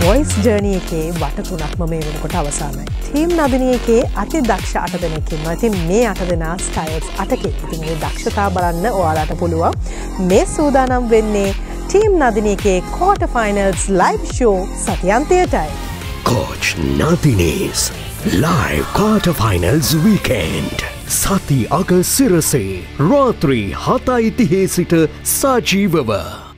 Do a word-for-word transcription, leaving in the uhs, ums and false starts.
voice journey එකේ වට තුනක්ම මේ වෙනකොට අවසానයි. team නදිනී එකේ අති දක්ෂ අට දෙනෙක් ඉන්නවා. ඉතින් මේ අට දෙනා styles අටකේ. ඉතින් මේ දක්ෂතා බලන්න ඔයාලට පුළුවන්. මේ සූදානම් වෙන්නේ team නදිනී එකේ quarter finals live show සතියන්තයටයි. Coach Nadini's live quarter finals weekend. Sati Aga Sirase Ratri Hatai Tihe Sita Sajivava.